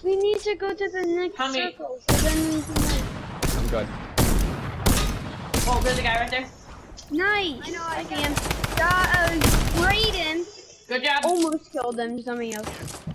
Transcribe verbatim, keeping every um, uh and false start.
We need to go to the next How many? circle, so then we can like... I'm good. Oh, there's a guy right there. Nice! I know, I I can. Uh, uh, Brayden Good job. almost killed him, somebody else.